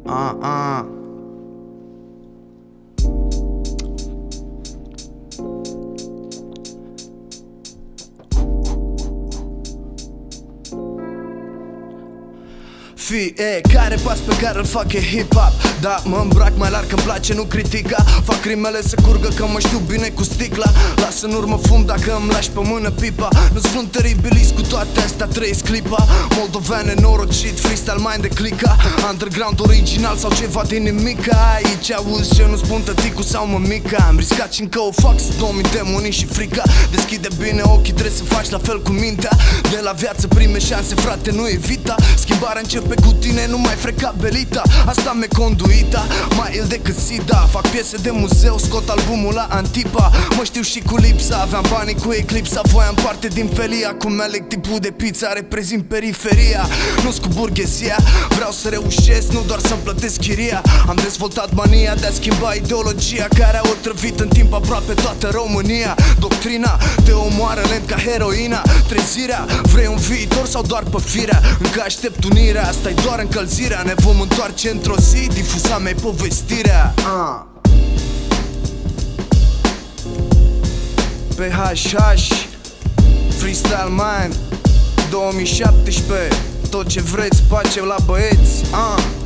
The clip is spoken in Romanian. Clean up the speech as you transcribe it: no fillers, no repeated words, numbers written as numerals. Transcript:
Fiecare pas pe care îl fac e hip-hop. Da, mă îmbrac mai larg că-mi place, nu critica. Fac rimele să curgă că mă știu bine cu sticla. Las în urmă fum dacă îmi lași pe mână pipa. Nu-ți spun teribilist, cu toate astea trăiesc clipa. Moldovean nenorocit, freestyle mind de clica. Underground original sau ceva din nimica. Aici auzi ce nu spun tăticu sau mămica. Am riscat și încă o fac să domni demonii și frica. Deschide bine ochii, trebuie să faci la fel cu mintea. De la viață prime șanse, frate, nu evita. Schimbarea începe cu tine, nu mai freca belita. Asta mi-e conduita, mai ill decât sida. Fac piese de muzeu, scot albumul la Antipa. Mă știu și cu lipsa, aveam banii cu eclipsa. Voiam parte din felia, cu melec tipul de pizza. Reprezint periferia, nu-s cu burghezia. Vreau să reușesc, nu doar să-mi plătesc chiria. Am dezvoltat mania de a schimba ideologia care a otrăvit în timp aproape toată România. Doctrina te omoară lent ca heroina. Trezirea, vrei un viitor sau doar pe firea? Încă aștept unirea, asta-i doar încălzirea. Ne vom întoarce într-o zi, difuza mea povestirea. PHH Freestyle Mind 2017. Tot ce vreți, pace la băieți.